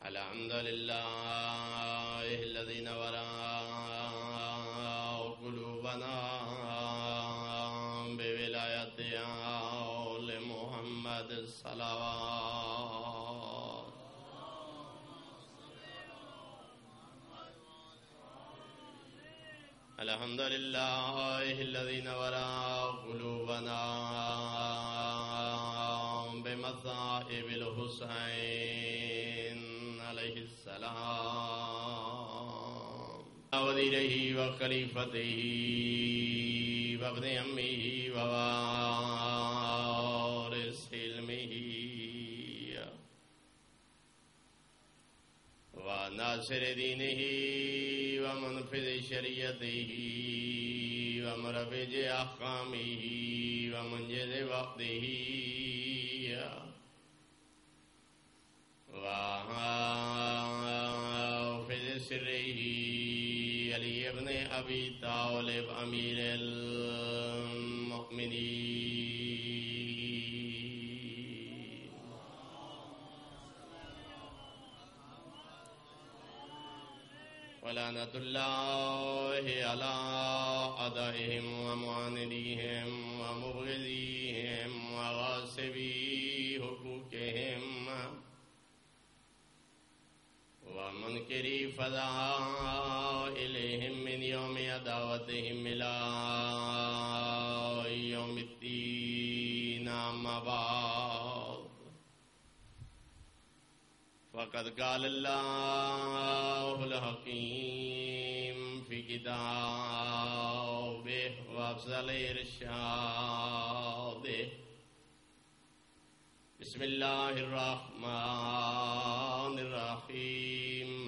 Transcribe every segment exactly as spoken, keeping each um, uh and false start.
الحمد لله الذي نور قلوبنا بولايته لمحمد الصلوات. الحمد لله الذي نور قلوبنا بمصائب الحسين عليه السلام وزيره وخليفته وابن عمه ووارث علمه وناصر دينه ومنفذ شريعته ومروج أحكامه ومنجز وقته وحافظ سره علي بن أبي طالب أمير المؤمنين ولعنة الله على أعدائهم ومعانديهم ومبغضيهم وغاصبي حقوقهم ومنكري فضائلهم من يوم عداوتهم إلى يوم الدين. أما بعد فقد قال الله الحكيم في كتابه وأفضل إرشاده. بسم الله الرحمن الرحيم.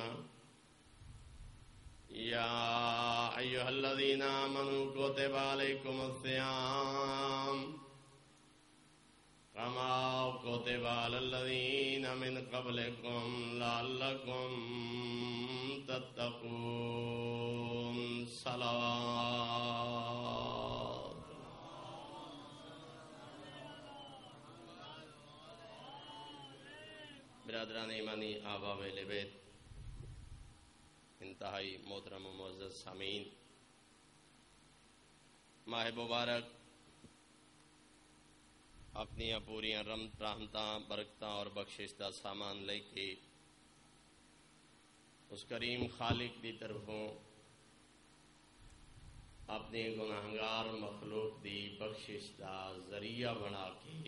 يا أيها الذين آمنوا كتب عليكم الصيام كما كتب على الذين من قبلكم لعلكم تتقون. صلوات. برادران ایمانی، آباء اہل بیت، انتہائی محترم و معزز سامعین، ماہ مبارک اپنی پوریاں رحمت رحمتاں برکتاں اور بخشش دا سامان لے کے اس کریم خالق دی طرفوں اپنی گناہگار مخلوق دی بخشش دا ذریعہ بنا کے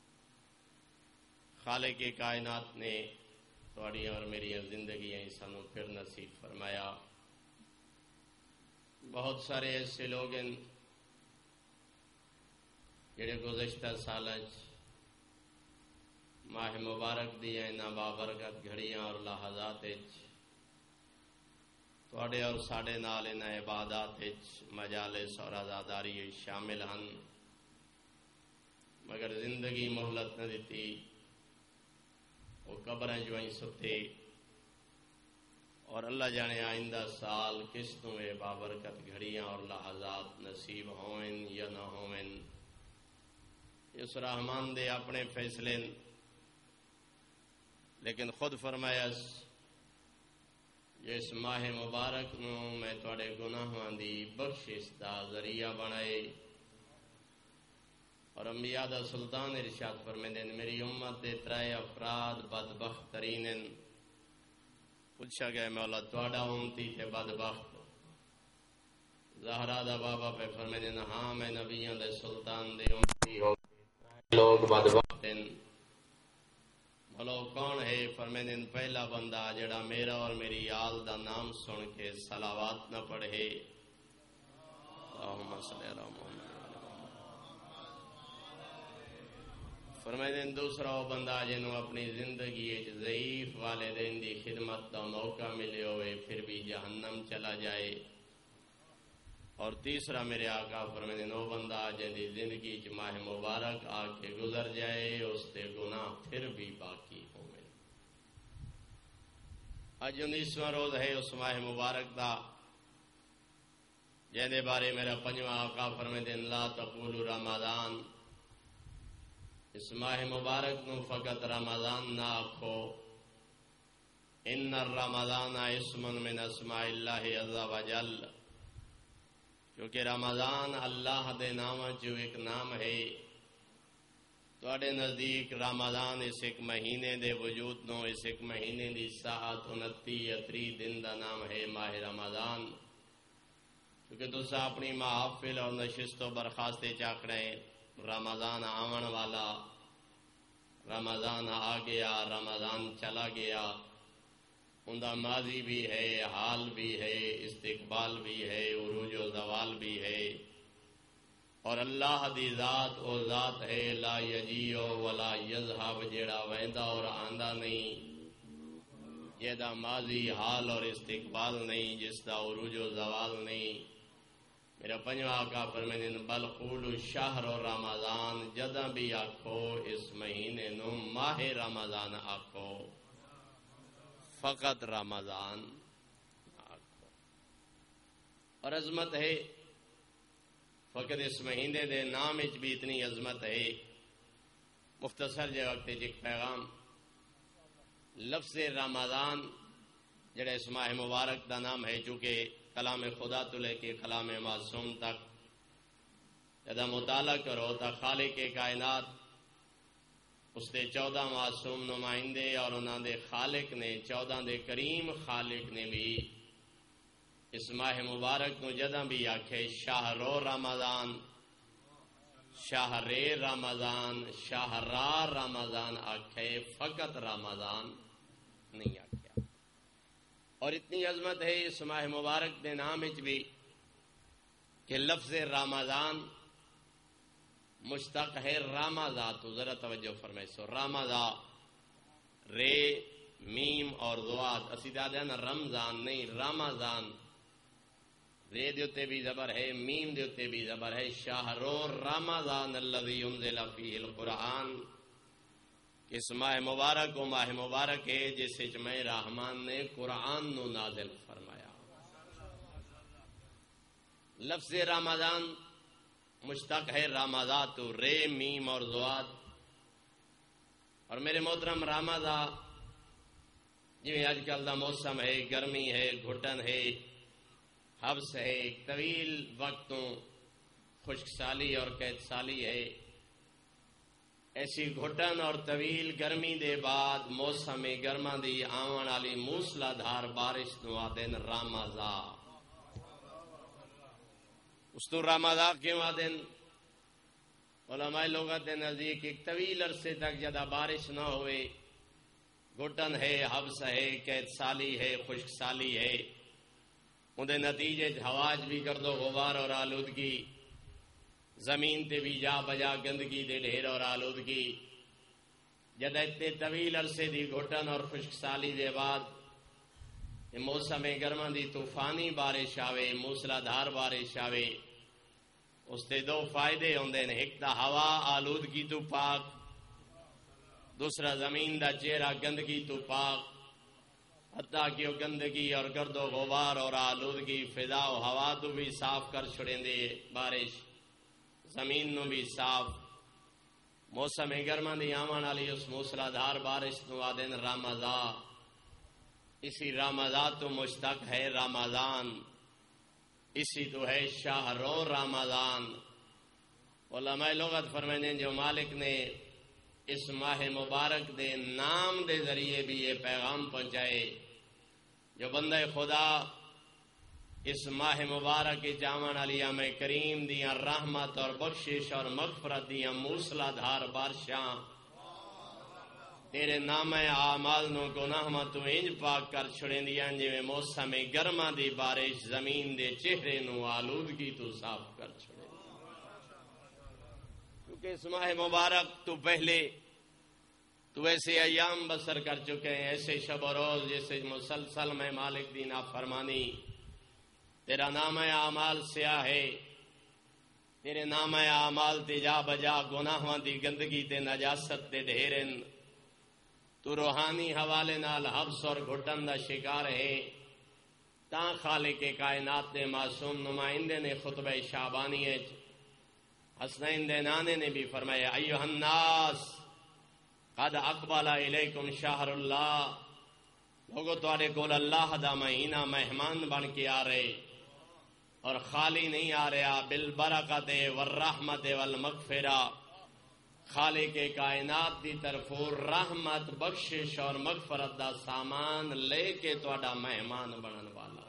خالق کائنات نے تھوڑی اور میری زندگیاں سانوں پھر نصیب فرمایا. بہت سارے ایسے لوگ ہیں جڑے گزشتہ سالچ ماہ مبارک دیا انہاں بابرکت گھڑیاں اور لحظات تھوڑے اور ساڑے نال انہاں عبادات مجالس اور عزاداری شامل ہن، مگر زندگی مہلت نہ دیتی. وہ قبریں جو ہیں ستے اور اللہ جانے آئندہ سال کس نوے بابرکت گھڑیاں اور لحظات نصیب ہوئن یا نہ ہوئن. اس رحمان دے اپنے فیصلے، لیکن خود فرمایا جو اس ماہ مبارک نو میں تواڈے گناہاں دی بخشش دا ذریعہ بنائے. اور انبیاء دا سلطان ارشاد فرمیندے میری امت دے ترائے افراد بدبخت ترین ہیں. پوچھا گیا مولا تواڈا امتی تے بدبخت؟ زہرا دا بابا پہ فرمیندے ہاں میں نبیوں دے سلطان دے امتی ہو لوگ بدبخت ہیں. بولو کون ہے؟ فرمیندے پہلا بندہ جڑا میرا اور میری آل دا نام سن کے صلوات نہ پڑھے. اللہم صلی علی محمد. فرمائے دوسرا وہ بندہ جنہوں اپنی زندگی ضعیف والدین دی خدمت کا موقع ملے ہوئے پھر بھی جہنم چلا جائے. اور تیسرا میرے آقا فرمائے وہ بندہ جن دی زندگی چ ماہ مبارک آ کے گزر جائے اس تے گناہ پھر بھی باقی ہوئے. اج انیسواں روز ہے اس ماہ مبارک دا جن بارے میرا پنجواں آقا فرمائے لا تقولوا رمضان. اس ماہ مبارک نو فقط رمضان نہ آکھو ان الرمضان اسم من اسماء اللہ عز وجل، کیونکہ رمضان اللہ دے نام جو ایک نام ہے۔ تواڈے نزدیک رمضان اس ایک مہینے دے وجود نو، اس ایک مہینے دی ساعت انتی اتری دن دا نام ہے ماہ رمضان، کیونکہ تسا اپنی محافل اور نشست و برخاست چاکڑے رمضان آون والا، رمضان آ گیا، رمضان چلا گیا، اندہ ماضی بھی ہے، حال بھی ہے، استقبال بھی ہے، عروج و زوال بھی ہے، اور اللہ دی ذات او ذات ہے لا یجیو ولا یذہب، جیڑا ویندا اور آندا نہیں، جیدا ماضی حال اور استقبال نہیں، جس دا عروج و زوال نہیں۔ میرا پنجواں آقا فرمائیں بل قولوا شہر رمضان، جداں بھی آکھو اس مہینے نو ماہ رمضان آکھو، فقط رمضان آکھو۔ اور عظمت ہے فقط اس مہینے دے نام وچ بھی اتنی عظمت ہے۔ مختصر جے وقت ایک پیغام، لفظ رمضان جڑا اس ماہ مبارک دا نام ہے، چونکہ کلام خدا تو لے کے کلام معصوم تک جدا مطالعہ کرو تا خالق کائنات اس دے چودہ معصوم نمائندے اور انہاں دے خالق نے، چودہ دے کریم خالق نے بھی اس ماہ مبارک نو جداں بھی آکھے شہر رمضان، شہر رمضان، شہر رمضان آکھے، فقط رمضان نہیں آکھے۔ اور اتنی عظمت ہے اس ماہ مبارک دے نام وچ بھی کہ لفظ رمضان مشتق ہے رمضان، تو ذرا توجہ فرمائے سو رمضان، رے میم اور ضاد، اسی دادے نا رمضان نہیں رمضان، رے دیوتے بھی زبر ہے، میم دیوتے بھی زبر ہے۔ شہر رمضان الذی انزل فیہ القرآن، اس ماہ مبارک و ماہ مبارک ہے جس وچ میں رحمان نے قرآن نو نازل فرمایا۔ لفظ رمضان مشتق ہے رمضان، تو رے میم اور ضاد۔ اور میرے محترم رمضان جی آج کل دا موسم ہے، گرمی ہے، گھٹن ہے، حبس ہے، ایک طویل وقتوں خشک سالی اور قید سالی ہے، ایسی گھٹن اور طویل گرمی دے بعد موسم گرما دی آون والی موسلا دھار بارش نو آدن رمضان۔ اس تو رمضان کیوں آدن؟ علماء لوگوں کے نزدیک ایک طویل عرصے تک جدا بارش نہ ہوئے، گھٹن ہے، حبس ہے، قید سالی ہے، خشک سالی ہے، اندے نتیجے ہواج بھی گرد و غبار اور آلودگی، زمین تے بھی جا بجا گندگی دے ڈھیر اور آلودگی، جد اتنے طویل عرصے دی گھٹن اور خشک سالی دے بعد موسم گرما دی طوفانی بارش آوے، موسلا دھار بارش آوے، اس تے دو فائدے ہوندے نے، ایک تا ہوا آلودگی تو پاک، دوسرا زمین دا چہرہ گندگی تو پاک، حتیٰ کہ وہ گندگی اور گرد و غبار اور آلودگی فضا و ہوا تو بھی صاف کر چھڑیں دے بارش، زمین نو بھی صاف۔ موسم گرما دی آون والی اس موسلا دھار بارش نو آدن رمضان، اسی رمضان تو مشتق ہے رمضان، اسی تو ہے شہر رمضان۔ علماء لغت فرمائیں جو مالک نے اس ماہ مبارک دے نام دے ذریعے بھی یہ پیغام پہنچائے، جو بندہ خدا اس ماہ مبارک جامن علی میں کریم دیاں رحمت اور بخشش اور مغفرت دیاں موسلا دھار بارشاں تیرے نام اعمال نو گناہ ما تو انج پاک کر چھڑیں دیاں جی میں موسم گرما دی بارش زمین دے چہرے نو آلودگی تو صاف کر چھڑیں، کیونکہ اس ماہ مبارک تو پہلے تو ایسے ایام بسر کر چکے ہیں، ایسے شب و روز جیسے مسلسل میں مالک دی نافرمانی، تیرا نام اعمال سیاہ ہے، تیرے نام اعمال تے جا بجا گناہاں دی گندگی تے نجاست تے ڈھیرن، تو روحانی حوالے نال حبس اور گھٹن دا شکار ہے۔ تاں خالق کائنات نے معصوم نمائندے نے خطبہ شعبانی حسنین دے نانے نے بھی فرمایا ایھا الناس قد اقبل الیکم شہر اللہ لوگوں تواڈے کول اللہ دا مہینہ مہمان بن کے آ رہے اور خالی نہیں آ رہا، بالبرکت والرحمت والمغفرہ، خالق کائنات دی طرف رحمت، بخشش اور مغفرت دا سامان لے کے تواڈا مہمان بنن والا۔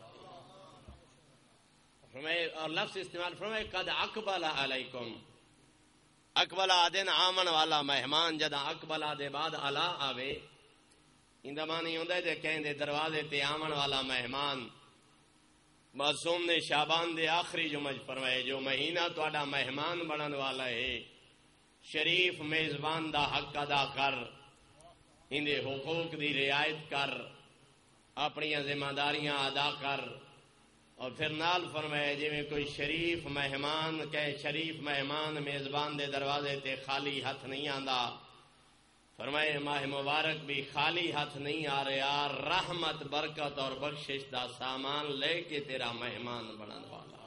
فرمائے اور لفظ استعمال فرمائے قد اقبل علیکم، اقبل آدن آمن والا مہمان، جدا اقبل آدے بعد علا آوے اندما نہیں ہوندے دے کہیں دے دروازے تے آمن والا مہمان۔ معصوم نے شعبان دے آخری جمعہ فرمائے جو مہینہ تواڈا مہمان بنن والا ہے، شریف میزبان دا حق ادا کر، اندے حقوق دی رعایت کر، اپنی ذمہ داریاں ادا کر، اور پھر نال فرمائے جی میں کوئی شریف مہمان کہ شریف مہمان میزبان دے دروازے تے خالی ہاتھ نہیں آندا، فرمائے ماہ مبارک بھی خالی ہاتھ نہیں آ رہا، رحمت برکت اور بخشش دا سامان لے کے تیرا مہمان بنن والا۔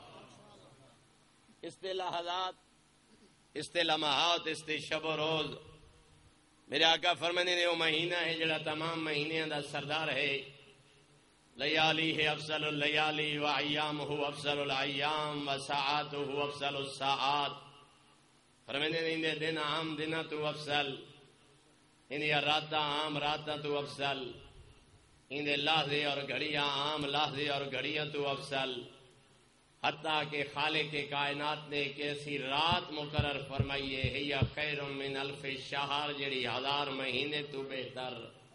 اصطلاحات، استلمحات، استے شب و روز، میرے آقا فرمانے نے وہ مہینہ ہے جڑا تمام مہینے دا سردار ہے، لیالی ہے افضل اللیالی و ایامہ افضل الایام و ساعاتہ افضل الساعات، فرمانے نے اندے دن عام دنہ تو افضل، اندے راتاں عام راتاں تو افضل، اندے لحظے اور گھڑیاں عام لحظے اور گھڑیاں تو افضل، حتیٰ کہ خالق کائنات نے ایک ایسی رات مقرر فرمائی ہے ہی خیر من الف شہر، جڑی ہزار مہینے تو بہتر،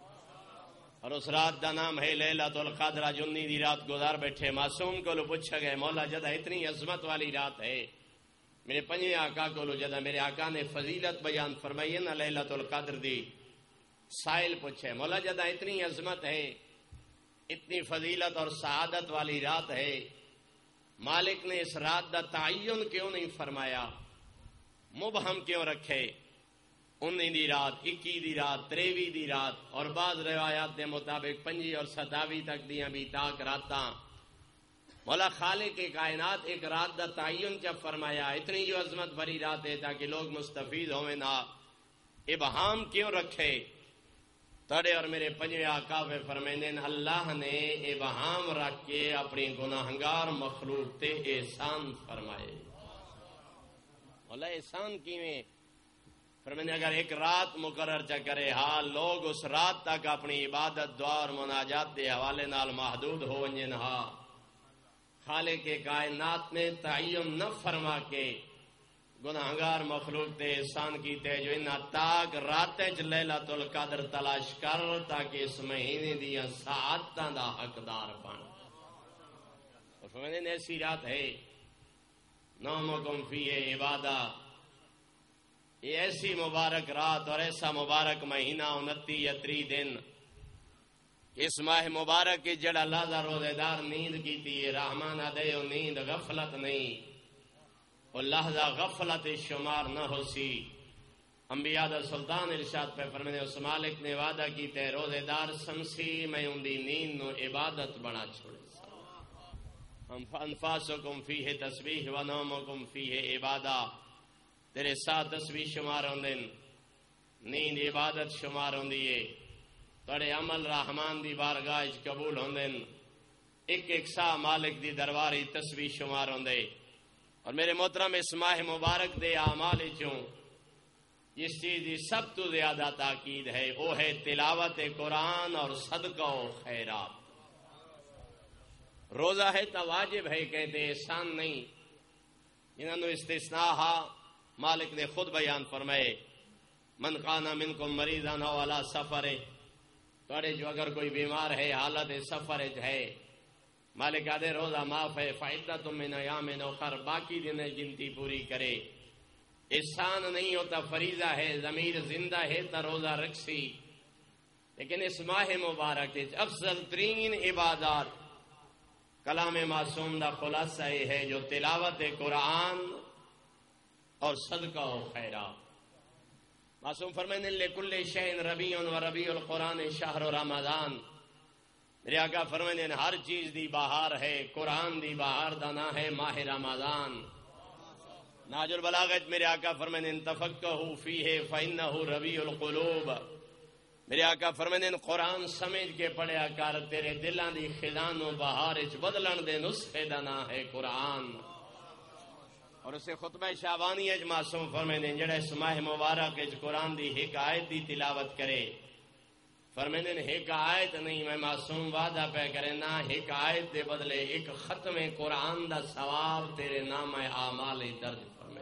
اور اس رات دا نام ہے لیلۃ القدر۔ جنی دی رات گزار بیٹھے معصوم کو لو پوچھا گئے مولا جدا اتنی عظمت والی رات ہے، میرے پنجویں آقا کو لو جدا میرے آقا نے فضیلت بیان فرمائی ہے نا لیلۃ القدر دی، سائل پوچھے مولا جدا اتنی عظمت ہے، اتنی فضیلت اور سعادت والی رات ہے، مالک نے اس رات دا تعین کیوں نہیں فرمایا، مبہم کیوں رکھے؟ انی دی رات، اکی دی رات، تریوی دی رات، اور بعض روایات کے مطابق پنجی اور ستاوی تک دیاں بھی تاک راتاں، مولا خالق کے کائنات ایک رات دا تعین جب فرمایا، اتنی جو عظمت بھری رات ہے تاکہ لوگ مستفید ہوئے نا، ابہام کیوں رکھے؟ تڑے اور میرے پنجویں آقا پہ فرمائیں اللہ نے ابہام رکھ کے اپنی گناہگار مخلوق تے احسان فرمائے۔ مولا احسان کیویں؟ فرمائیں اگر ایک رات مقرر چا کرے حال لوگ اس رات تک اپنی عبادت دعا اور مناجات دے حوالے نال محدود ہو ونجن ہا، خالق کے کائنات نے تعین نہ فرما کے گناہگار مخلوق تے احسان کیتے جو انہا تاک راتیں چ لیلۃ القدر تلاش کر تاکہ اس مہینے دیا ساعتاں دا حقدار بن۔ اور فرمائیں ایسی رات ہے نومکم فیہ عبادہ، یہ ایسی مبارک رات اور ایسا مبارک مہینہ انتی یا تری دن، اس ماہ مبارک کی جڑا لازہ روزے دار نیند کی تھی، رحمان دے نیند غفلت نہیں، اور لحظہ غفلت شمار نہ ہو سی۔ انبیاء دا سلطان ارشاد پہ فرمانے اس مالک نے وعدہ کی تے روزے دار سمسی میں ان دی نیند نو عبادت بنا چھوڑے، انفاسکم فیہ تسبیح و نومکم فیہ عبادہ، تیرے ساتھ تسبیح شمار ہوندن، نیند عبادت شمار ہوندیے، تڑے عمل رحمان دی بارگاہ وچ قبول ہوندن، ایک ایک سا مالک دی درباری تسبیح شمار ہوندے۔ اور میرے محترم اس ماہ مبارک دے اعمال چوں جس چیز دی سب تو زیادہ تاکید ہے وہ ہے تلاوت قرآن اور صدقہ و خیرات۔ روزہ ہے تو واجب ہے کہتے احسان نہیں، انہوں نے استثناء ہا مالک نے خود بیان فرمائے، من کان منکم مریضا او علی سفر، توڑے جو اگر کوئی بیمار ہے حالت سفر ہے، مالک آدھے روزہ معاف ہے، فعدۃ من ایام اخر، باقی دن گنتی پوری کرے۔ احسان نہیں ہوتا فریضہ ہے، ضمیر زندہ ہے تو روزہ رکھسی، لیکن اس ماہ مبارک افضل ترین عبادات کلام معصوم دا خلاصہ یہ ہے جو تلاوت قرآن اور صدقہ و خیرات۔ معصوم فرمائیں لکل شیء ربیع و ربیع القرآن شہر رمضان، میرے آقا فرمائیں ہر چیز دی بہار ہے، قرآن دی بہار دا نا ہے ماہ رمضان۔ ناج البلاغت میرے آقا فرمائیں تفقہوا فیہ فإنہ ربیع القلوب، میرے آقا فرماندے قرآن سمجھ کے پڑھیا کر، تیرے دلاں دی خزانوں بہار وچ بدلن دے نسخے دا نام ہے قرآن۔ اور اسے خطبہ شعبانی اج معصوم فرماندے جڑا اس ماہ مبارک وچ قرآن دی ایک آیت دی تلاوت کرے، فرماندے ایک آیت نہیں، میں معصوم وعدہ پہ کرے نا، ایک آیت دے بدلے ایک ختم قرآن دا ثواب تیرے نام اعمال درج فرمائے۔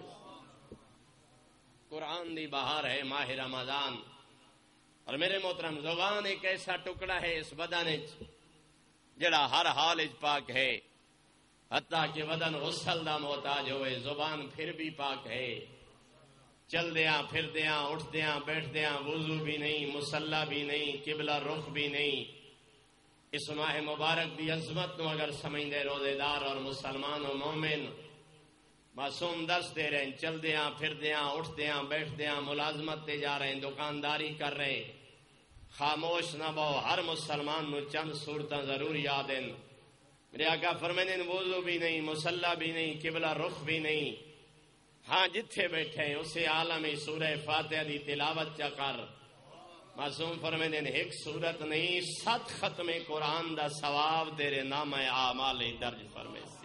قرآن دی بہار ہے ماہ رمضان، اور میرے محترم زبان ایک ایسا ٹکڑا ہے اس بدن جڑا ہر حال اچ پاک ہے، حتیٰ کہ بدن غسل دا محتاج ہوئے زبان پھر بھی پاک ہے۔ چل دیاں پھر دیاں اٹھ دیاں بیٹھ دیاں وضو بھی نہیں، مصلی بھی نہیں، قبلہ رخ بھی نہیں۔ اس ماہ مبارک دی عظمت نو اگر سمجھدے روزے دار اور مسلمان و مومن معصوم درس دے رہے ہیں، چل دیاں پھر دیاں اٹھ دیاں بیٹھ دیاں ملازمت تے جا رہے ہیں، دکانداری کر رہے ہیں، خاموش نہ بہو۔ ہر مسلمان نو چند صورتاں ضرور یاد ہیں۔ میرے آقا فرماندے وضو بھی نہیں، مصلی بھی نہیں، قبلہ رخ بھی نہیں، ہاں جتھے بیٹھے ہیں اسے عالم سورہ فاتحہ دی تلاوت چا کر۔ معصوم فرماندے ایک سورت نہیں، سات ختم قرآن دا ثواب تیرے نام اعمال درج فرمے سی۔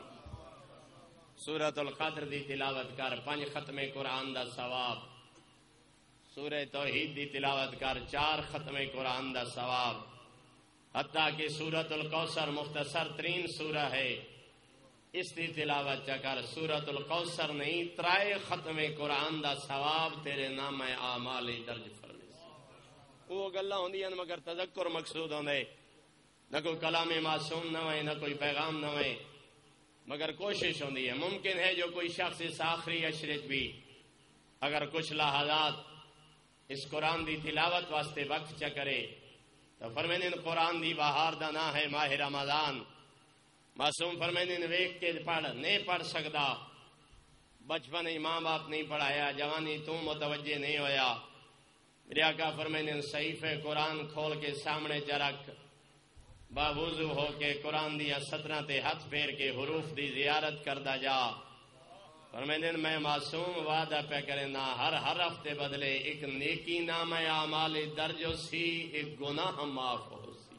سورۃ القدر دی تلاوت کر، پنج ختم قرآن دا ثواب۔ سورہ توحید دی تلاوت کر، چار ختم قرآن دا ثواب۔ حتیٰ کہ سورۃ الکوثر مختصر ترین سورہ ہے، اس دی تلاوت چکر۔ سورۃ الکوثر نہیں، ترائے ختم قرآن دا ثواب تیرے نام اعمال درج فرمے سی۔ وہ گلاں ہوندیاں مگر تذکر مقصود ہوندے، نہ کوئی کلام معصوم نہ ہوئے، نہ کوئی پیغام نہ ہوئے، مگر کوشش ہوندی ہے۔ ممکن ہے جو کوئی شخص اس آخری عشرت بھی اگر کچھ لحظات اس قرآن دی تلاوت واسطے وقت چا کرے تو فرمائیں قرآن دی بہار دا نام ہے ماہ رمضان۔ معصوم فرمائیں ویک کے پڑھ نہیں پڑھ سکتا، بچپن ماں باپ نہیں پڑھایا، جوانی تو متوجہ نہیں ہویا، میرے آقا فرمائیں صحیفہ قرآن کھول کے سامنے چا رکھ، باوضو ہو کے قرآن دیا سطراں تے ہاتھ پھیر کے حروف دی زیارت کردا جا۔ فرمائیں میں معصوم وعدہ پہ کرے نا، ہر حرف تے بدلے ایک نیکی نام اعمال درج ہو سی، ایک گناہ معاف ہو سی۔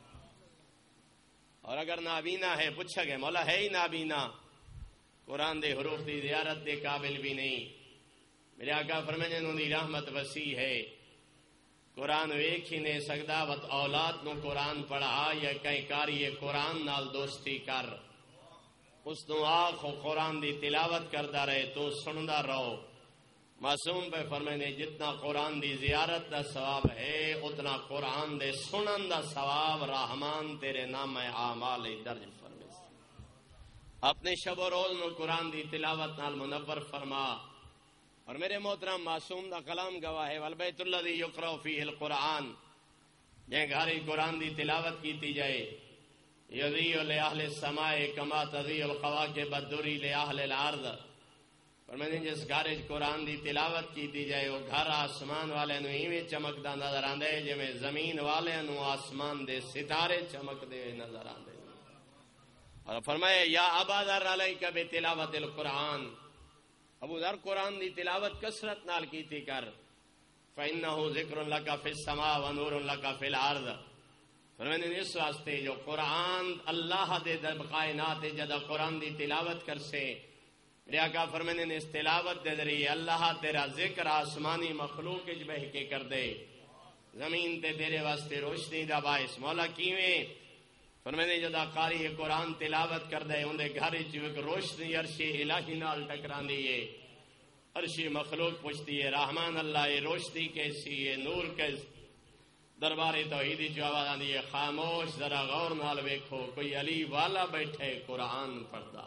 اور اگر نابینا ہے، پوچھا گیا مولا ہے ہی نابینا، قرآن دے حروف دی زیارت دے قابل بھی نہیں، میرے آقا فرمائیں انہوں دی رحمت وسیع ہے، قرآن ویکھ ہی نہیں سکدا، وت اولاد نو قرآن پڑھا یا کئی کاری قرآن نال دوستی کر، اس نو آخ قرآن دی تلاوت کردا رہے تو سندا رہو۔ معصوم پہ فرمائنے جتنا قرآن دی زیارت دا ثواب ہے اتنا قرآن دے سنن دا ثواب رحمان تیرے نام اعمال درج فرمے۔ اپنے شب و روز نو قرآن دی تلاوت نال منور فرما۔ اور میرے محترم معصوم دا کلام گواہ ہے، والبیت الذی یقرأ فیہ القرآن، جہاں گھر قرآن دی تلاوت کیتی جائے، یضیء لأہل السماء کما تضیء الکواکب الدری لأہل الارض۔ اور میں نے جس گھر قرآن دی تلاوت کیتی جائے وہ گھر آسمان والے نو ایویں چمکدا نظر آندے جویں زمین والے نو آسمان دے ستارے چمکدے نظر آندے۔ اور فرمایا یا ابا ذر علیک بتلاوت القرآن، ابو ذر قرآن دی تلاوت کثرت نال کیتی کر، فإنہ ذکر لک فی السماء ونور لک فی الارض۔ فرمانے اس واسطے جو قرآن اللہ دے در کائنات جدا قرآن دی تلاوت کر سے، میرے آقا فرمانے اس تلاوت دے ذریعے اللہ تیرا ذکر آسمانی مخلوق اچ بہ کے کر دے، زمین تے تیرے واسطے روشنی دا باعث۔ مولا کیویں؟ فرمانے جدا قاری قرآن تلاوت کر دے اندے گھر وچ ایک روشنی عرش الہی نال ٹکراندی ہے، عرش مخلوق پوچھتی ہے رحمان اللہ یہ روشنی کیسی ہے، نور کیسی؟ دربار توحیدی جو آواز آندی ہے خاموش ذرا غور نال ویکھو، کوئی علی والا بیٹھے قرآن پڑھدا۔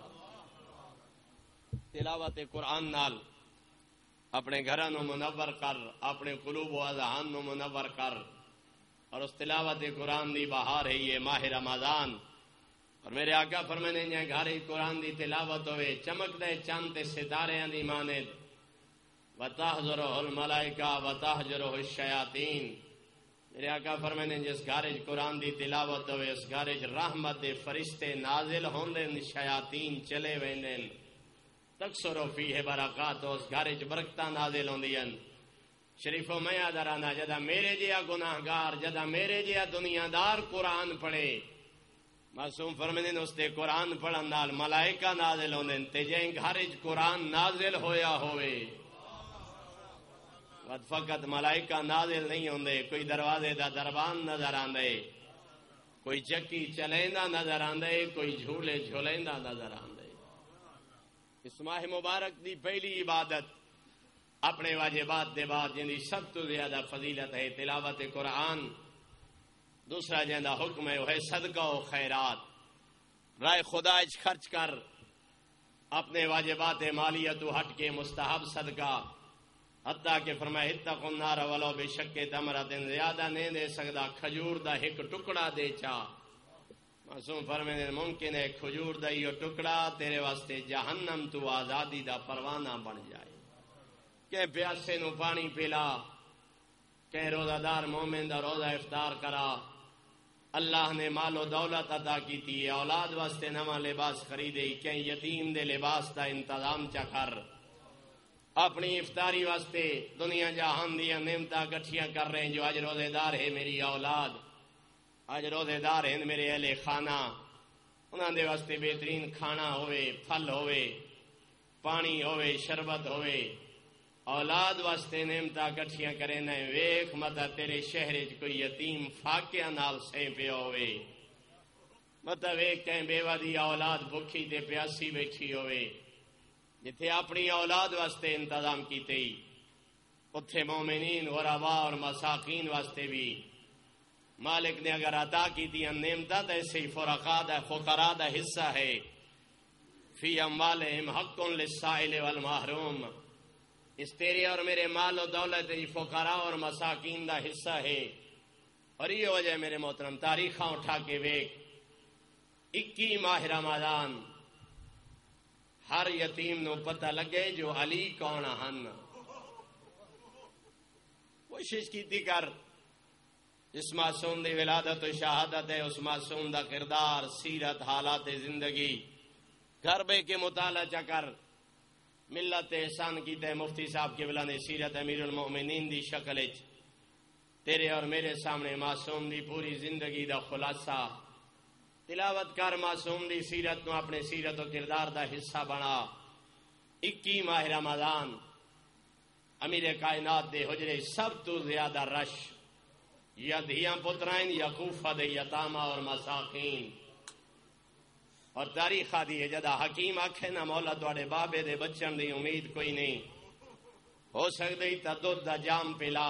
تلاوت قرآن نال اپنے گھراں نو منور کر، اپنے قلوب و اذہان نو منور کر، اور اس تلاوت قرآن دی بہار ہے یہ ماہ رمضان۔ اور میرے آقا فرمانے ہیں گھر قرآن دی تلاوت ہوئے چمک دے چاند تے ستاریاں دی مانند، وتحضرہ الملائکہ وتحجرہ الشیاطین۔ میرے آقا فرمانے جس گھر قرآن دی تلاوت ہوئے اس گھر رحمت دے فرشتے نازل ہوندے، شیاطین چلے ویندن، تکثر فیہ برکات، اس گھر برکتاں نازل ہوندیاں۔ شریفو میں آدھرانا جدا میرے جیا گناہگار جدا میرے جیا دنیا دار قرآن پڑھے معصوم فرمیندے نے اس تے قرآن پڑھن نال ملائکہ نازل ہوندے تے جیں گھر وچ قرآن نازل ہویا ہوئے ود فقط ملائکہ نازل نہیں ہوندے کوئی دروازے دا دربان نظر آندے کوئی چکی چلیندا نظر آندے کوئی جھولے جھولیندا نظر آندے اس ماہ مبارک دی پہلی عبادت اپنے واجبات دے بعد جن دی سب تو زیادہ فضیلت ہے تلاوت قرآن دوسرا جن دا حکم ہے وہ ہے صدقہ و خیرات رائے خدا اچ خرچ کر اپنے واجبات مالیہ تو ہٹ کے مستحب صدقہ حتیٰ کہ فرمائے اتقوا النار ولو بشق تمرۃ زیادہ نہیں دے سکدا کھجور دا ایک ٹکڑا دے چا معصوم فرمائے ممکن ہے کھجور دا یہ ٹکڑا تیرے واسطے جہنم تو آزادی دا پروانہ بن جائے کہ پیاسے نو پانی پلا کہ روزہ دار مومن دا روزہ افطار کرا اللہ نے مال و دولت عطا کی تھی اولاد واسطے نواں لباس خریدے کہ یتیم دے لباس دا انتظام چا کر اپنی افطاری واسطے دنیا جہان دیا نعمتاں کٹھیاں کر رہے ہیں جو اج روزے دار ہے میری اولاد اج روزے دار ہیں میرے اہل خانہ انہاں دے واسطے بہترین کھانا ہوئے پھل ہوئے پانی ہوئے شربت ہوئے اولاد واسطے نعمتاں کٹھیاں کرے نہ ویکھ متا تیرے شہر وچ کوئی یتیم فاقیہ نال سہ پیا ہوئے متا ویکھ کہ بیوہ دی اولاد بھکھی تے پیاسی بیٹھی ہوئے جتھے اپنی اولاد واسطے انتظام کیتے ہی اتھے مومنین غرباء اور مساکین واسطے بھی مالک نے اگر عطا کی دی نعمتاں تے اسی فرقاء دا فقراء دا حصہ ہے فی اموالہم حق للسائل والمحروم اس تیرے اور میرے مال و دولت فقراء اور مساکین دا حصہ ہے اور یہ وجہ میرے محترم تاریخاں اٹھا کے ویک اکی ماہ رمضان ہر یتیم نو پتہ لگے جو علی کون ہن کوشش کیتی کر اس معصوم دی ولادت و شہادت ہے اس معصوم دا کردار سیرت حالات زندگی گھر بے کے مطالعہ چا کر ملت احسان کیتے مفتی صاحب کے بلا نے سیرت امیر المؤمنین دی شکل اچ تیرے اور میرے سامنے معصوم دی پوری زندگی دا خلاصہ تلاوت کر معصوم دی سیرت نو اپنے سیرت و کردار دا حصہ بنا اکی ماہ رمضان امیر کائنات دے حجرے سب تو زیادہ رش یا دھیاں پترائن یا کوفہ دے یتامہ اور مساکین اور تاریخ آدھی ہے جدا حکیم آکھے نا مولا دوڑے بابے دے بچن دی امید کوئی نہیں ہو سکتے تا دودھ دا جام پلا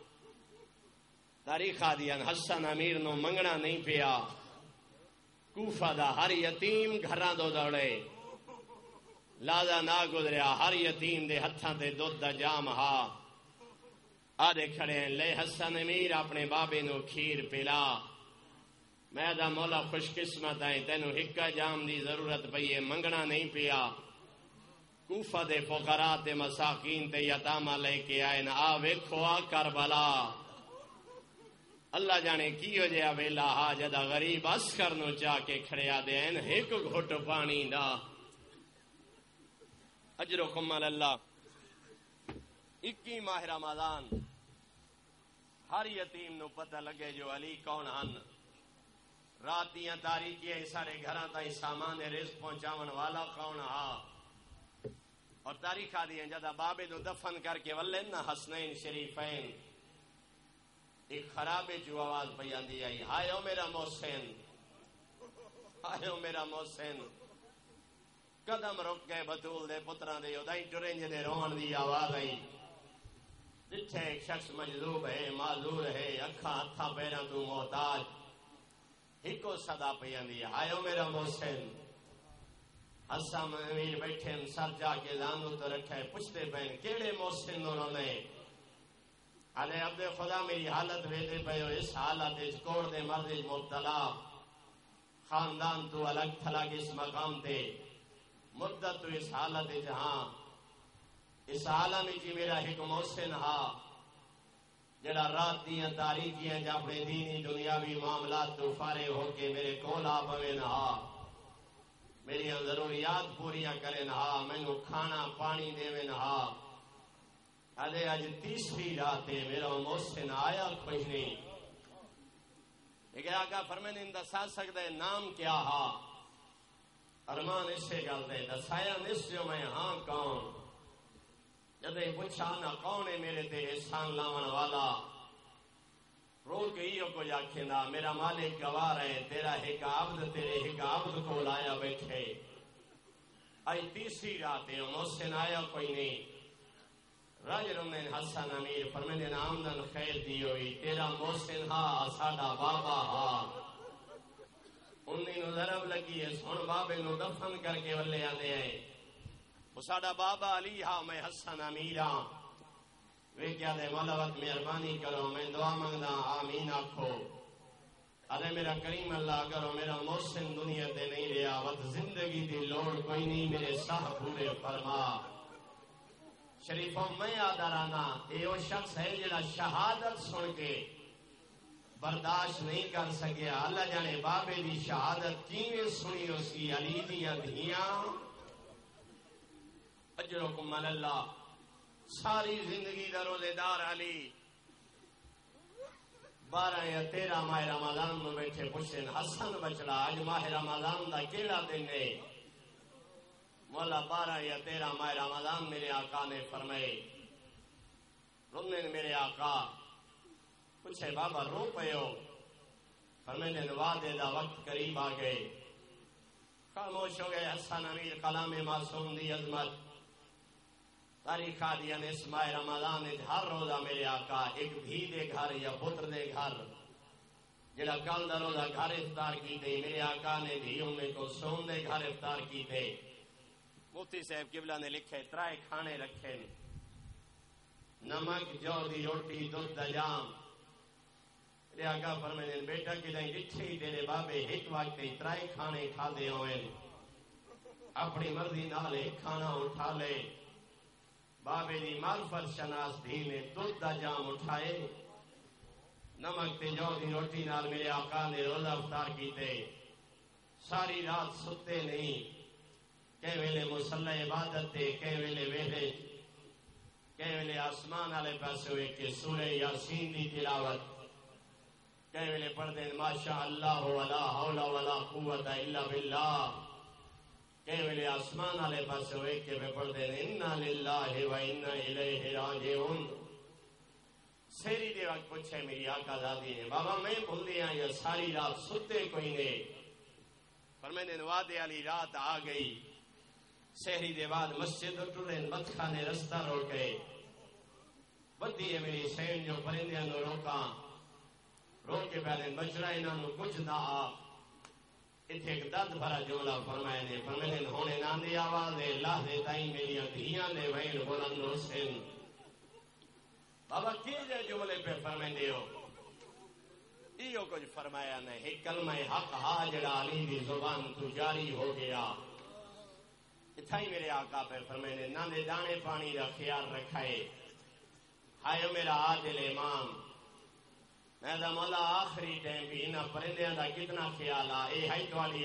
تاریخ آدھی ہے حسن امیر نو منگنا نہیں پیا کوفہ دا ہر یتیم گھراں دو دوڑے لادا نہ گزریا ہر یتیم دے ہتھاں تے دودھ دا جام ہا آدھے کھڑے ہیں لے حسن امیر اپنے بابے نو کھیر پلا میں دا مولا خوش قسمت ہے تینو ہکا جام دی ضرورت پئی منگنا نہیں پیا کوفہ دے فقراء تے مساکین تے یتامہ لے کے آئے نا آ ویکھو آ کربلا اللہ جانے کی ہو جیا ویلا ہا جدا غریب اسکر نو چاہ کے کھڑیا دے این ایک گھٹ پانی دا اجرکم اللہ اکی ماہ رمضان ہر یتیم نو پتہ لگے جو علی کون ہن رات دیاں تاریکیاں سارے گھراں تائیں سامان رزق پہنچاون والا کون ہا اور تاریخ آدھی ہیں جدا بابے دو دفن کر کے ولن حسنین شریفین ایک خرابے جو آواز پہ آندی آئی ہائے او میرا محسن ہائے او میرا محسن قدم رک گئے بطول دے پتران دے ادائی ٹرنج دے روان دی آواز آئی جتھے ایک شخص مجذوب ہے معذور ہے اکھا ہتھا پیران تو محتاج ہکو صدا پہ آندی ہائے او میرا محسن حسام امیر بیٹھے سر جا کے لانو تو رکھے پوچھتے پہن کیڑے محسن انہوں نے علی عبد خدا میری حالت ویدے پہ اس حالت اس کوڑ دے مرد مبتلا خاندان تو الگ تھلگ اس مقام تے مدت تو اس حالت جہاں اس عالمی جی میرا ایک محسن ہا جڑا رات دیاں تاریکیاں جا اپنے دینی دنیاوی معاملات تو فارغ ہو کے میرے کولا پوے نہا میری ضروریات پوریاں کرے نہا مینو کھانا پانی دے نہا ادے اج تیسری رات ہے میرا محسن آیا کوئی نہیں لیکن آقا فرمانے نے دسا سکتا ہے نام کیا ہا ارمان اسے گل دے دسایا نس جو میں ہاں کون جدے پوچھا نہ کون ہے میرے تے احسان لاون والا رو کے ہی کو آکھنا میرا مالک گوار ہے تیرا ایک عبد تیرے ایک عبد کو لایا بیٹھے آئی تیسری رات ہے محسن آیا کوئی نہیں راج رمین حسن امیر فرمینے آمدن خیر دی ہوئی تیرا محسن ہا ساڈا بابا ہا انہی نو ضرب لگی ہے سن بابے نو دفن کر کے ولے آنے آئے وہ ساڈا بابا علی ہا میں حسن امیر ہاں وہ کیا دے مولا وقت مہربانی کرو میں دعا منگنا آمین آکھو ارے میرا کریم اللہ کرو میرا محسن دنیا تے نہیں رہا وقت زندگی دی لوڑ کوئی نہیں میرے ساہ پورے فرما شریفوں میں آدھارانا یہ وہ شخص ہے جڑا شہادت سن کے برداشت نہیں کر سکیا اللہ جانے بابے دی شہادت کیویں سنی اسی علی دیاں دھیاں اجرکم اللہ ساری زندگی دا روزے دار علی بارہ یا تیرہ ماہ رمضان میں بیٹھے پوچھن حسن بچڑا اج ماہ رمضان دا کیڑا دن ہے مولا بارہ یا تیرہ ماہ رمضان میرے آقا نے فرمائے رونے میرے آقا پوچھے بابا رو پے ہو فرمائے وعدے دا وقت قریب آ گئے خاموش ہو گئے حسن امیر کلام معصوم دی عظمت تاریخ دیا نے اس ماہ رمضان ہر روزہ میرے آقا ایک دھی دے گھر یا پتر دے گھر جڑا کل دا روزہ گھر افطار کی دے میرے آقا نے دھی انہیں کو سون دے گھر افطار کی دے مفتی صاحب قبلہ نے لکھے ترائے کھانے رکھے نمک جو دی روٹی دودھ دا جام میرے آقا فرمائے بیٹا کی دیں ڈٹھے ہی تیرے بابے ایک وقت ترائے کھانے کھا دے ہوئے اپنی مرضی نال ایک کھانا اٹھا لے بابے دی معرفت شناس دھی نے دودھ دا جام اٹھائے نمک تے جو دی روٹی نال میرے آقا نے روزہ افطار کیتے ساری رات ستے نہیں کہ ویلے مصلی عبادت تے کہ ویلے ویلے کہ ویلے آسمان والے پاسے ہوئے کہ سورہ یاسین دی تلاوت کہ ویلے پڑھتے ماشاء اللہ ولا حول ولا قوت الا باللہ کہ ویلے آسمان والے پاسے ہوئے کہ وہ پڑھتے انا للہ و انا الیہ راجعون سیری دے وقت پوچھے میری آقا دادی نے بابا میں بھول دیا یا ساری رات ستے کوئی نے فرمانے وعدے والی رات آ گئی شہری دے بعد مسجد ٹرے مت کھانے رستہ روک گئے بدی ہے میری سین جو پرندیاں نو روکاں روک کے پہلے بچڑا انہاں نو کچھ نہ آ اتھے ایک درد بھرا جملہ فرمائے نے فرمائے ہونے ناندی آواز دے لاہ دے تائیں میری دھیاں دے وین بلند حسین بابا کی جے جملے پہ فرمائے ہو ایو کچھ فرمایا نہیں ایک کلمہ حق ہا جڑا علی دی زبان تو جاری ہو گیا اتھائی میرے آقا پہ فرمائے ناندے دانے پانی دا خیال رکھائے ہائے میرا عادل امام میں دا مولا آخری ٹائم بھی انہاں پرندیاں دا کتنا خیال آ اے ہائی توالی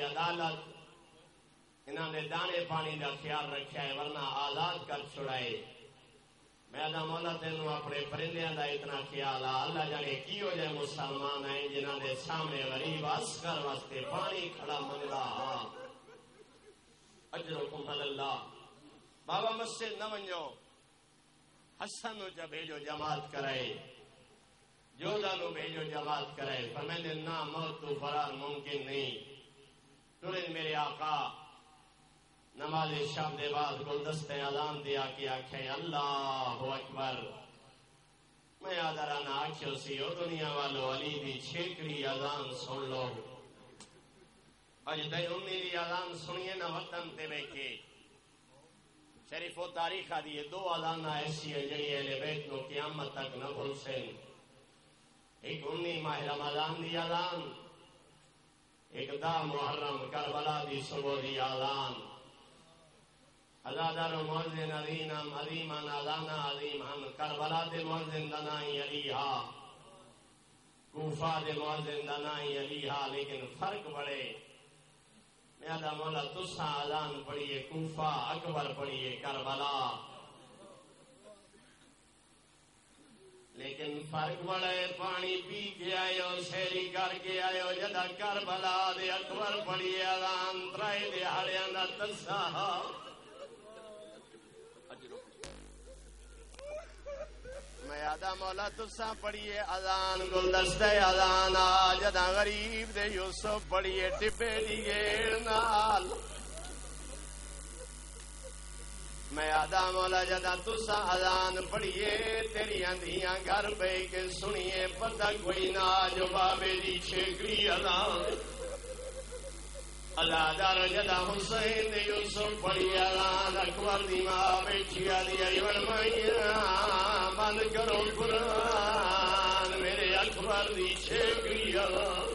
عدالت انہاں نے دانے پانی دا خیال رکھا ہے ورنہ آزاد کر چھڑائے میں دا مولا تینوں اپنے پرندیاں دا اتنا خیال آ اللہ جانے کی ہو جائے مسلمان ہیں جنہاں دے سامنے غریب عسکر واسطے پانی کھڑا منگا ہاں اجرکم اللہ بابا مسجد نہ ونجو حسن نو جا بھیجو جماعت کرائے جودا نو بھیجو جماعت کرائے فرمائے نہ موت تو فرار ممکن نہیں ترین میرے آقا نماز شب دے بعد گلدست اذان دیا کہ آکھے اللہ اکبر میں آدھرانا آکھو سی او دنیا والو علی دی چھیکڑی اذان سن لو اج دے امی دی اذان سنیے نہ وطن تے بیٹھے شریف و تاریخ دی دو اذان ایسی ہیں جڑی اہل بیت نو قیامت تک نہ بھول سن ایک امی ماہ رمضان دی اذان ایک دا محرم کربلا دی صبح دی اذان ازادار مؤذن عظیم عظیما اذانا عظیم ہم کربلا دے مؤذن دنائی علیہا کوفہ دے مؤذن دنائی علیہا لیکن فرق بڑے میادا مولا تسا اذان پڑھیے کوفہ اکبر پڑھیے کربلا لیکن فرق بڑا ہے، پانی پی کے آئے ہو، سیری کر کے آئے ہو، جدا کربلا دے اکبر پڑی اذان ترائے دہاڑیاں دا تسا میں آدھا مولا تسا پڑھیے اذان گلدستہ اذان آ جدا غریب دے یوسف پڑھیے ٹبے دی گیڑ نال میں آدھا مولا جدا تسا اذان پڑھیے تیری اندھیاں گھر بے کے سنیے پتہ کوئی نہ جو بابے دی چھکری اذان اللہ دار جدا حسین دے یوسف پڑھیے اذان اکبر دی ماں بیٹھی آدھی ایون مائیاں بند کرو قرآن میرے اکبر دی چھکری اذان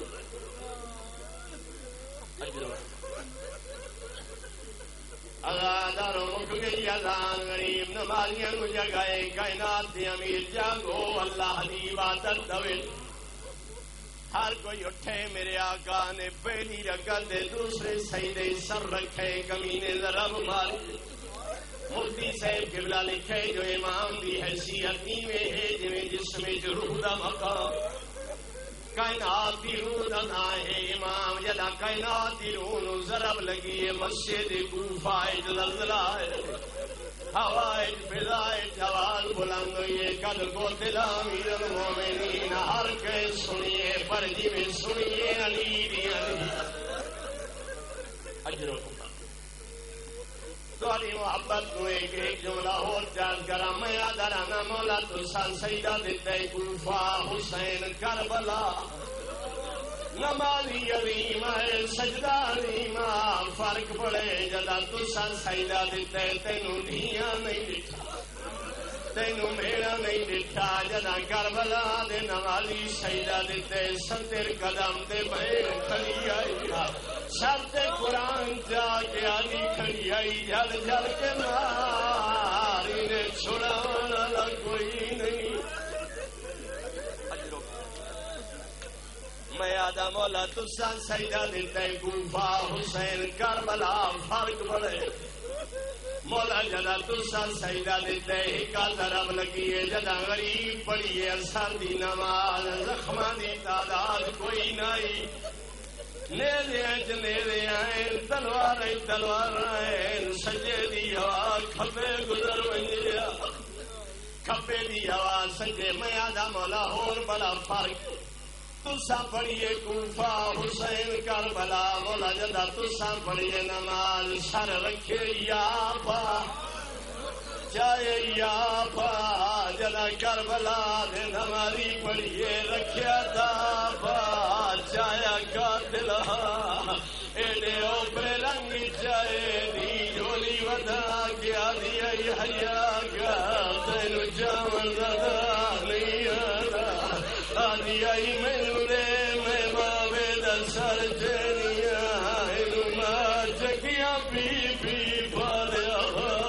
اللہ دارو مک گئی اذان غریب نمازیاں کو جگائے کائنات دی امیر جاگو اللہ دی عبادت دوے ہر کوئی اٹھے میرے آقا نے پہلی رکعت دے دوسرے سجدے سر رکھے کمینے ضرب ماری مفتی صاحب قبلہ لکھے جو امام دی حیثیت نیویں ہے جویں جسم وچ روح دا مقام کائنات دی روح دا نا ہے امام جدا کائنات دی روح نو ضرب لگی ہے مسجد کوفہ وچ زلزلہ ہوائے فضائے جوال بلند ہوئے کل کو دل امیر المومنین ہر کے سنیے پر جی میں سنیے علی دی علی اجر و تاری محبت کو ایک ایک جملہ اور چاند کرا میں آدھرانا مولا تو سان سیدہ دیتے کوفہ حسین کربلا نمازی عظیم ہے سجدہ عظیم فرق پڑے جدا تسا سجدہ دیتے تینوں دھیاں نہیں دکھا تینوں میرا نہیں دکھا جدا کربلا دے نمازی سجدہ دیتے ستر قدم دے بیر کھڑی آئی سر تے قرآن جا کے آدھی کھڑی آئی جل جل کے ماری نے چھڑانا کوئی نہیں میں آدھا مولا تسا سجدہ دیتے کوفہ حسین کربلا فرق بڑے مولا جدا تسا سجدہ دیتے ہکا ضرب لگیے جدا غریب پڑیے اثر دی نماز زخمہ دی تعداد کوئی نہیں نیلے آئیں نیلے آئیں تلوار آئیں تلوار آئیں سجے دی ہوا کھپے گزر ونجیا کھپے دی ہوا سجے میں آدھا مولا اور بڑا فرق تسا پڑھیے کوفہ حسین کربلا مولا جدا تسا پڑھیے نماز سر رکھے یا پا چاہے یا پا جدا کربلا دے نمازی پڑھیے رکھیا دا پا چاہیا قاتل ایڈے اوپرے رنگ چاہے دی جولی ودا کیا دیا حیا گا تینو جامن زدہ نہیں آدھا آدھی آئی مینو دے میں بابے دا سر جنیا اینو ماں جگیاں پی پی پالیا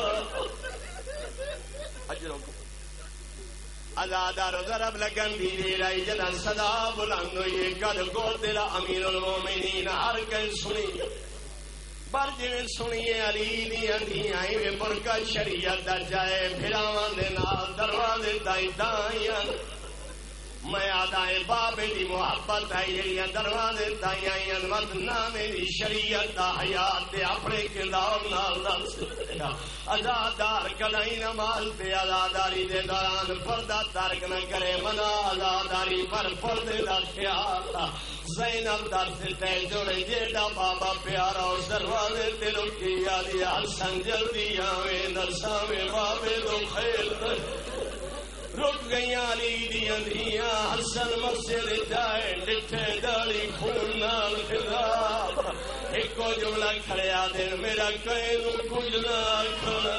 ازادار ضرب لگن دی دے رائی جدا صدا بلند ہوئی کل کو تیرا امیر المومنین ہر کل سنی بر جویں سنیے علی دی اندھیاں میں برکت شریعت دا جائے پھراواں دے نال دروازے دائی دائیاں میں آدھائے بابے دی محبت آئی جڑیاں دروازے دائی آئیاں مت نامے دی شریعت دا حیات دے اپنے کردار نال دس ازادار کدائی نماز دے ازاداری دے دوران پردہ ترک نہ کرے منا ازاداری پر پردے دا خیال زینب در سے جوڑے جیڑا بابا پیارا اس دروازے تے رکی آدھی حسن جلدی آویں نرساویں بابے دو خیر رک گئیاں علی دی اندھیاں حسن مسجد جائے ڈٹھے داڑی خون نال خضاب ایکو جملہ کھڑیا دن میرا کئنو کچھ نہ کھڑا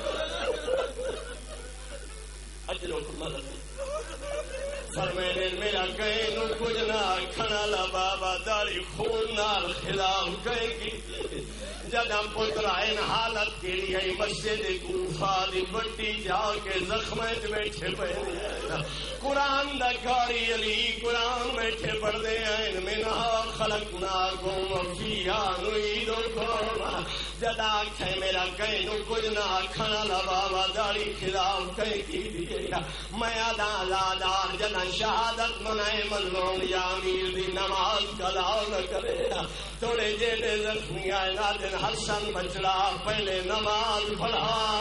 اجروں کو مدد فرمینے میرا کئنو کچھ نہ کھڑا لا بابا داڑی خون نال خضاب کئے کی جدہ پتر این حالت کے لیے مسجد کوفہ دی بٹی جا کے زخمت بیٹھے پہنے قرآن دا کاری علی قرآن بیٹھے پڑھ دے این منہا خلقناکم وفیہا نعیدکم جدا آکھے میرا کہیں نو کچھ نہ کھانا لبابا داڑی خلاف کہیں کی دیئے میں آدھا آزادار جدا شہادت منائے مظلوم یا امیر دی نماز کلاو نہ کرے تھوڑے جیڑے زخمی آئے نادن حسن بچڑا پہلے نماز پڑھا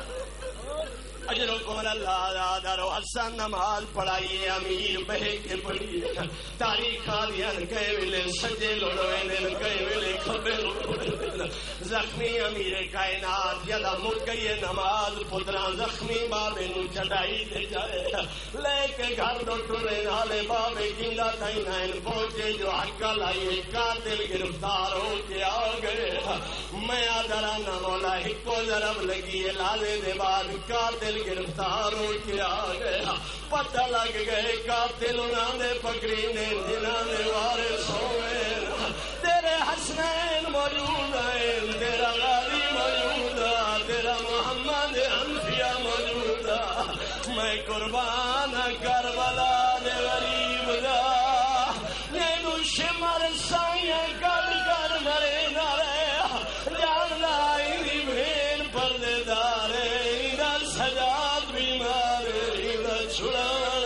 اجرکم اللہ زادر و حسن نماز پڑھائیے امیر بہے کے پڑھیے تاریخ آدیان کئے ویلے سجے لڑوئے دن کئے ویلے کھبے لڑوئے دن زخمی امیر کائنات جدا مٹ گئی نماز پتران زخمی بابے نو چڑھائی دے جائے لے کے گھر دو ٹرے نالے بابے گندہ تائنائن پہنچے جو حقا لائیے قاتل گرفتار ہو کے آ گئے میں آدھرانا مولا ہکو ضرب لگیے لالے دے بعد قاتل گرفتار ہو کے آ گیا پتہ لگ گئے قاتل انہوں نے پکڑی نے جنہوں نے وارث ہوئے تیرے حسنین موجود ہیں تیرا غازی موجود ہے تیرا محمد انبیاء موجود ہے میں قربان کربلا دے غریب دا نینو شمر سائیں گل کر مرے نارے جان لائی دی بھین پردے دارے سجاد بیمار چھڑا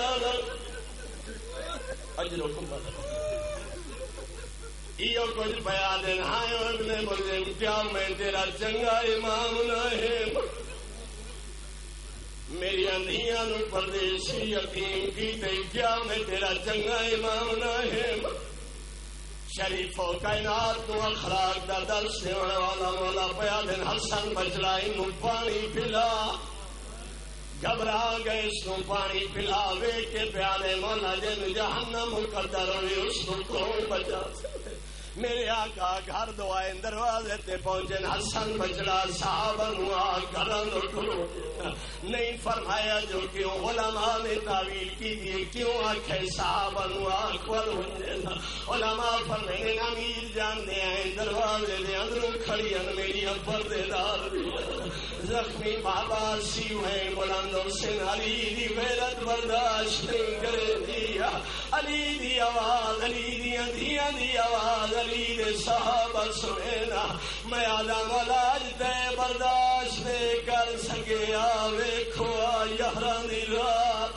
اجرکم ایو کچھ بیان ہائے ابن ملزم کیا میں تیرا چنگا امام نہیں میری اندھیاں نو پردیسی یتیم کی تے کیا میں تیرا چنگا امام نہیں شریفوں کائنات نو اخلاق دا درس دینے والا مولا بیان حسن بچڑا انو پانی پلا گھبرا گئے اس نو پانی پلاوے کے پیالے مولا جن جہنم مقدر ہوئی اس نو کون بچا سکتے میرے آقا گھر دعائیں دروازے تے پہنچن حسن بچڑا صحابہ نو آکرن اٹھو نہیں فرمایا جو کیوں علماء نے تعویل کی دیئے کیوں آکھے صحابہ نو آکول ہوئے علماء فرمائے امیر جاننے آئیں دروازے دے اندروں کھڑی ان میری پردے دار زخمی بابا سیو ہیں بلند حسین علی دی غیرت برداشت نہیں کرے دیا علی دی آواز علی دی اندھیاں دی آواز علی دے صحابہ سنینا میں آدم علاج دے برداشت دے کر سکے آوے کھوا یہران دی رات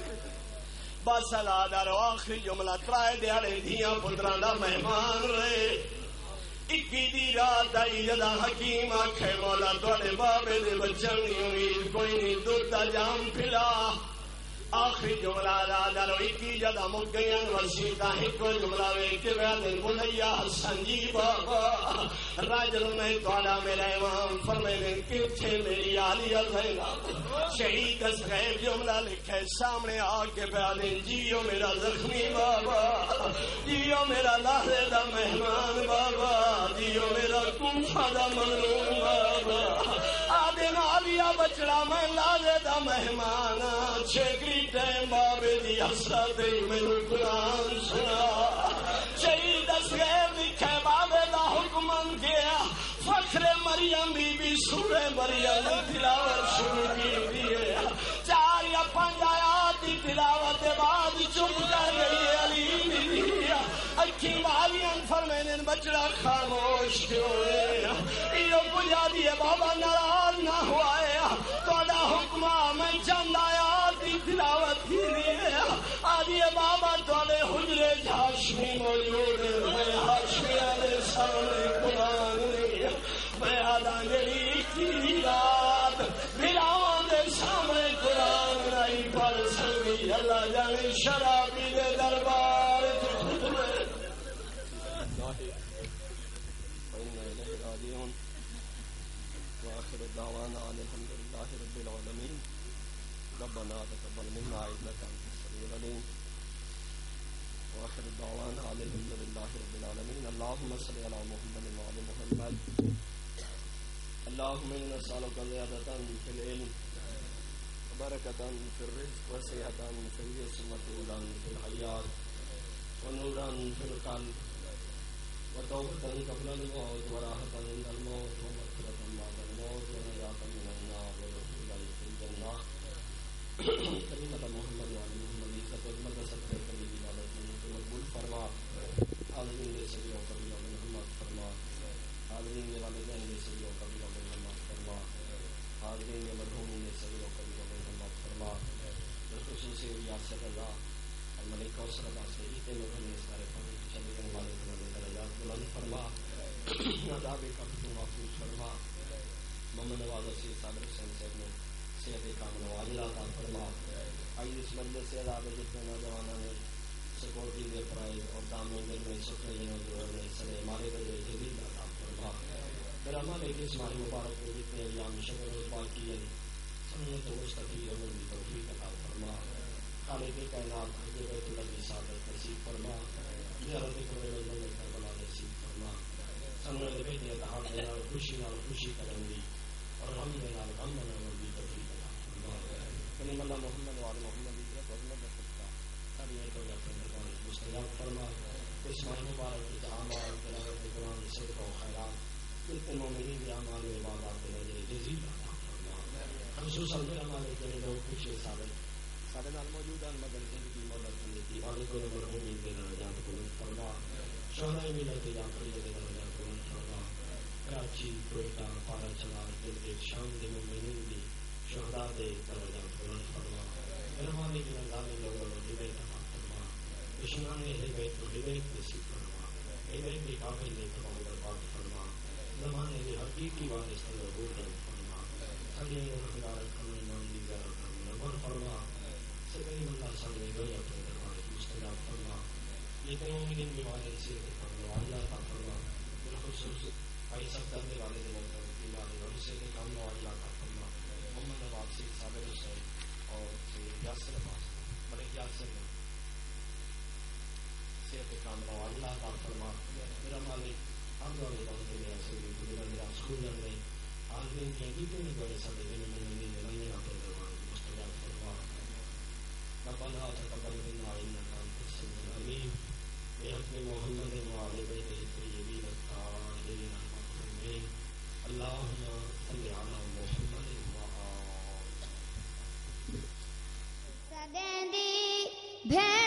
بس اللہ دارو آخری جملہ ترائے دیارے دھیاں پتران دا مہمان رہے اکی دی رات آئی جدا حکیم آکھے مولا توڑے بابے دے بچن نہیں امید کوئی نہیں دودھا جام پھلا آخری جملہ راجہ رو اکی جدا مک گئین وسیطہ ہکو جملہ ویکے بیادن بلیا حسن جی بابا راجل میں توڑا میرا امام فرمائن کتھے میری آلیہ زینب شہید اس غیب جملہ لکھے سامنے آکے بیادن جیو میرا زخمی بابا جیو میرا لہرے دا مہمان بابا جیو میرا کنفہ دا مظلوم بابا آدن آلیہ بچڑا میں لہرے دا مہمان چھکری ٹائم بابے دی حسرت میں نے قرآن سنا شہید اسغیر لکھے بابے دا حکمن کیا فخر مریم بی بی سورہ مریم تلاوت شروع کی دیئے چار یا پنج آیات دی تلاوت بعد چپ کر گئی علی دی اکھی مالین فرمینن بچڑا خاموش کیوں ہے ایو بجا دیئے بابا ناراض نہ ہوا ہے توڑا حکمہ میں چند آیات دی تلاوت کی دیئے آدھیے بابا توڑے حجرے ہاشمی موجود ہے میں ہاشمی آلے سامنے قرآن نہیں میں آدھا جلی کی رات بلاوان دے سامنے قرآن نہیں پڑھ سکتی اللہ جانے شرابی دے دربار وآخر الدعوانا عن الحمد لله رب العالمين ربنا تقبل منا إنك أنت السميع العليم وآخر الدعوانا عن الحمد لله رب العالمين اللهم صل على محمد وعلى محمد اللهم إنا نسألك زيادة في العلم وبركة في الرزق وسعة في الجسم وطولا في الحياة ونورا في القلب وتوبة قبل الموت وراحة عند الموت ومغفرة بعد الموت ونجاة من النار ودخولا في الجنة كلمة محمد وعلى محمد عزت عظمت سب کے قریبی والے مقبول فرما حاضرین عذاب قبر تو محفوظ فرما. محمد نواز سے صابر حسین صاحب نے صحت کاملہ و عاجلہ عطا فرما. آئی اس مجلس سے عذاب جتنے نوجوانوں نے سکورٹی دے فرائض اور دامن دل میں سکھے جنہوں جو نے سرے مالے بجے جدید عطا فرما. میرا مالک اس ماہ مبارک میں جتنے ایام شب روز باقی ہیں سنت مستقی عمل کی توفیق عطا فرما. خالق کائنات حضرت بیت اللہ کی سعادت نصیب فرما. زیارت قبر رضوان کربلا نصیب فرما. سنت بیت اتحاد کے نال خوشی نال خوشی کرن دی اور غم دے نال غم مناون دی توفیق عطا فرما. کلمہ اللہ محمد وعلی محمد کی حرمت صدقہ ساری تو یا دربار مستجاب فرما. اس ماہ مبارک کے اعمال تلاوت قرآن صدقہ و خیرات جتنے مومنین کے اعمال و عبادات کے ذریعے جزیل عطا فرما. خصوصاً میرا مالک کے لوگ خوش ثابت سارے نال موجود ہیں مگر زندگی مدد زندگی والے کو مرحومین کے درجات بلند فرما. شہدائے ملت یا فریض کے درجات بلند فرما. کراچی کوئٹہ پارا چنار دل کے شام کے مومنین بھی شہداء دے درجات بلند فرما. میرا مالک کے نظام لوگوں کو ہدایت عطا فرما. دشمنان ہدایت کو ہدایت نصیب فرما. ہدایت کے قابل نے تمام برباد فرما. زمانے کے حقیقی وارث ضرور رنگ فرما. سگے رخدار کرنے ایمان دی زیارت کرنے نمبر فرما. سگے اللہ سامنے گئے اپنے دربار مستجاب فرما. جتنے مومنین بیمار سے فرما اللہ عطا فرما. بالخصوص بھائی سب کرنے والے دنوں کا بیمار اور سے کام اللہ عطا فرما. محمد نواز سے صابر حسین اور سید یاسر عباس بڑے یاسر نے صحت کام اللہ عطا فرما. میرا مالک ہم والے بندے میں ایسے بھی میرا اسکول میں عالمین کے جتنے بڑے سب دن میں لڑائیں اپنے دربار مستجاب فرما. ربنا تقبل منا انك انت السميع العليم بحق محمد وعلى بيته الطيبين الطاهرين المعصومين. اللهم صل على محمد وآل